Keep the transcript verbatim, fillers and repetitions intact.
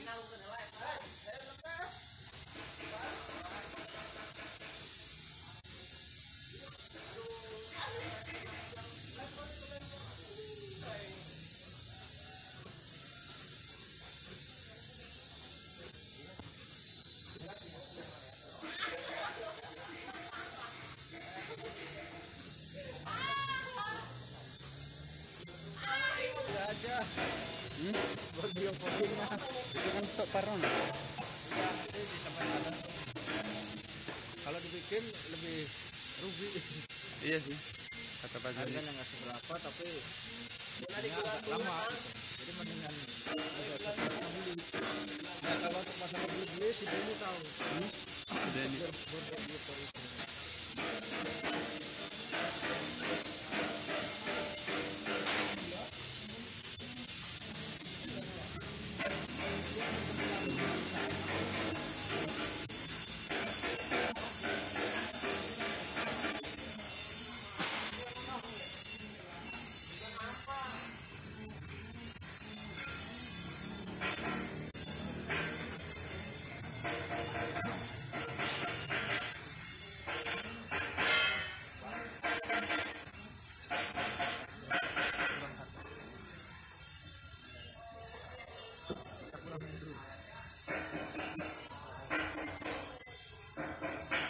aja. Hmm? Buat video fotonya. Itu kan stok paron. Ya, ini bisa ada. Kalau dibikin lebih rugi. Iya sih. Kata Pak Joni. Harganya nggak seberapa tapi agak lama. Jadi mendingan ada beli. Nah, kalau untuk masalah beli-beli si Denny tahu. Hmm? Denny. Kita pulang dulu.